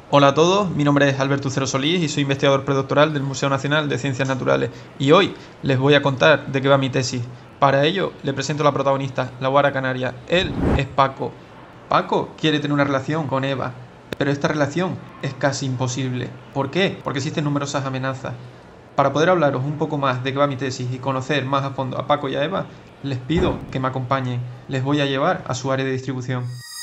Hola a todos, mi nombre es Alberto Ucero Solís y soy investigador predoctoral del Museo Nacional de Ciencias Naturales y hoy les voy a contar de qué va mi tesis. Para ello le presento a la protagonista, la guara canaria. Él es Paco. Paco quiere tener una relación con Eva, pero esta relación es casi imposible. ¿Por qué? Porque existen numerosas amenazas. Para poder hablaros un poco más de qué va mi tesis y conocer más a fondo a Paco y a Eva, les pido que me acompañen. Les voy a llevar a su área de distribución.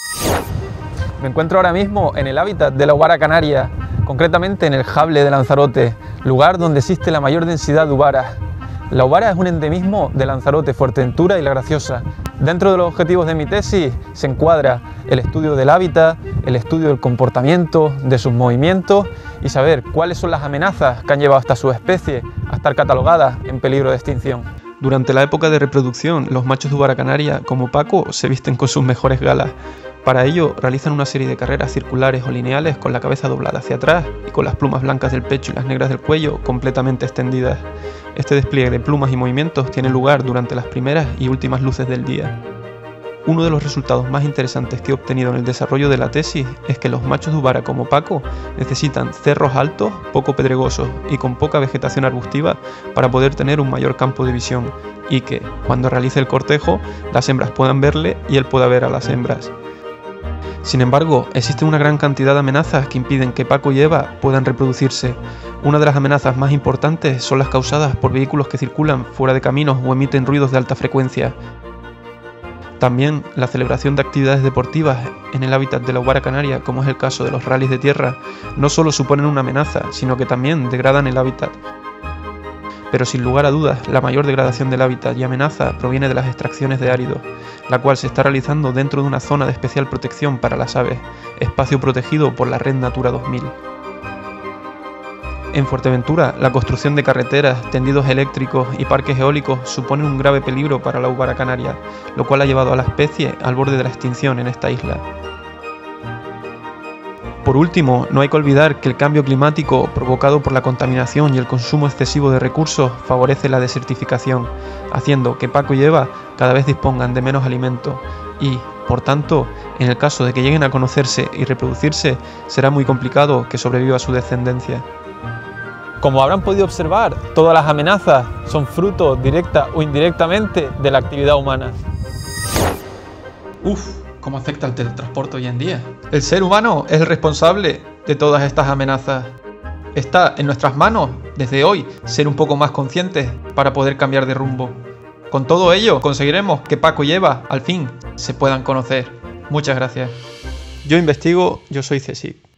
Me encuentro ahora mismo en el hábitat de la guara canaria, concretamente en el Jable de Lanzarote, lugar donde existe la mayor densidad de uvaras. La uvara es un endemismo de Lanzarote, Fuerteventura y La Graciosa. Dentro de los objetivos de mi tesis se encuadra el estudio del hábitat, el estudio del comportamiento, de sus movimientos y saber cuáles son las amenazas que han llevado a esta subespecie a estar catalogadas en peligro de extinción. Durante la época de reproducción, los machos de uvara canaria, como Paco, se visten con sus mejores galas. Para ello, realizan una serie de carreras circulares o lineales con la cabeza doblada hacia atrás y con las plumas blancas del pecho y las negras del cuello completamente extendidas. Este despliegue de plumas y movimientos tiene lugar durante las primeras y últimas luces del día. Uno de los resultados más interesantes que he obtenido en el desarrollo de la tesis es que los machos de uvara como Paco necesitan cerros altos, poco pedregosos y con poca vegetación arbustiva para poder tener un mayor campo de visión y que, cuando realice el cortejo, las hembras puedan verle y él pueda ver a las hembras. Sin embargo, existe una gran cantidad de amenazas que impiden que Paco y Eva puedan reproducirse. Una de las amenazas más importantes son las causadas por vehículos que circulan fuera de caminos o emiten ruidos de alta frecuencia. También la celebración de actividades deportivas en el hábitat de la uvara canaria, como es el caso de los rallies de tierra, no solo suponen una amenaza, sino que también degradan el hábitat. Pero sin lugar a dudas, la mayor degradación del hábitat y amenaza proviene de las extracciones de áridos, la cual se está realizando dentro de una zona de especial protección para las aves, espacio protegido por la Red Natura 2000. En Fuerteventura, la construcción de carreteras, tendidos eléctricos y parques eólicos supone un grave peligro para la uvara canaria, lo cual ha llevado a la especie al borde de la extinción en esta isla. Por último, no hay que olvidar que el cambio climático provocado por la contaminación y el consumo excesivo de recursos favorece la desertificación, haciendo que Paco y Eva cada vez dispongan de menos alimento y, por tanto, en el caso de que lleguen a conocerse y reproducirse, será muy complicado que sobreviva su descendencia. Como habrán podido observar, todas las amenazas son fruto, directa o indirectamente, de la actividad humana. ¿Cómo afecta el teletransporte hoy en día? El ser humano es el responsable de todas estas amenazas. Está en nuestras manos, desde hoy, ser un poco más conscientes para poder cambiar de rumbo. Con todo ello, conseguiremos que Paco y Eva, al fin, se puedan conocer. Muchas gracias. Yo investigo, yo soy CSIC.